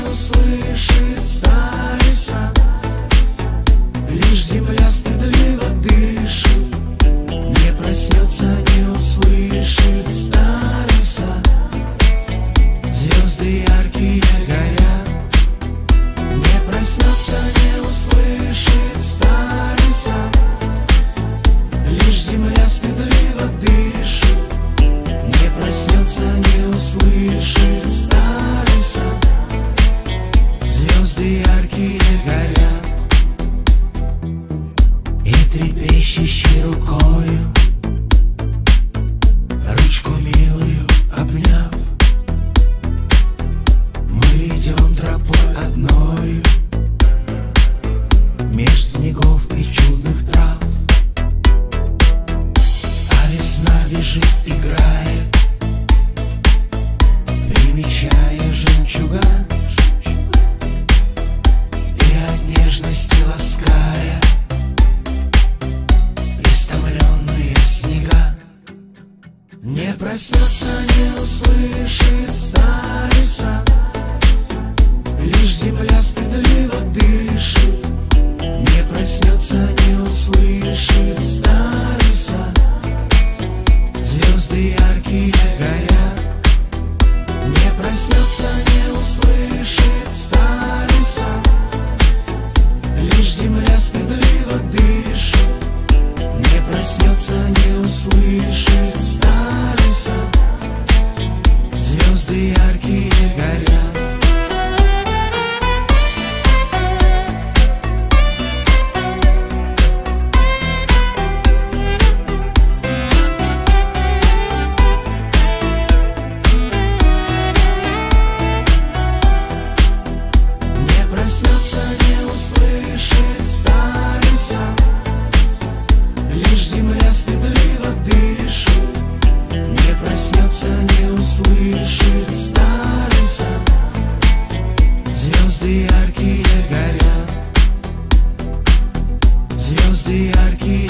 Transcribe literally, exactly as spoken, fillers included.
не услышит старый сад. Лишь земля стыдливо дышит, не проснется, не услышит старый сад. Звезды яркие горят, не проснется, не услышит старый сад. Лишь земля стыдливо дышит, не проснется, не услышит старый сад. Звезды яркие горят. И трепещущей рукою, ручку милую обняв, мы идем тропой одною меж снегов и чудных трав. А весна бежит, играет, примечая жемчуга, и от нежности лаская истомленные снега. Не проснется, не услышит старый сад. Лишь земля стыдливо дышит, не проснется, не услышит старый сад. Звезды яркие горят, не проснется, не услышит старый сад. Лишь земля стыдливо дышит, не проснется, не услышит старый сад. Звезды яркие горят. Проснется, не услышит старый сад. Лишь земля стыдливо дышит, не проснется, не услышит старый сад. Звезды яркие горят, звезды яркие